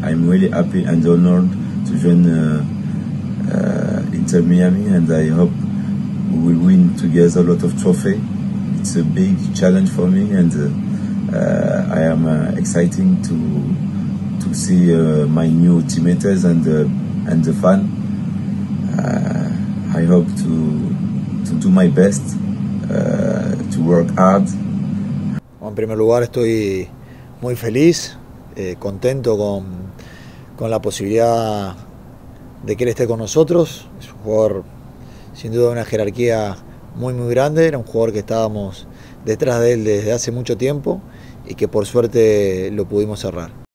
I'm really happy and honored to join Inter Miami, and I hope we will win together a lot of trophy. It's a big challenge for me, and I am exciting to see my new teammates and the fan. I hope to do my best, to work hard. En primer lugar, estoy muy feliz, contento con la posibilidad de que él esté con nosotros. Es un jugador sin duda de una jerarquía muy grande, era un jugador que estábamos detrás de él desde hace mucho tiempo y que por suerte lo pudimos cerrar.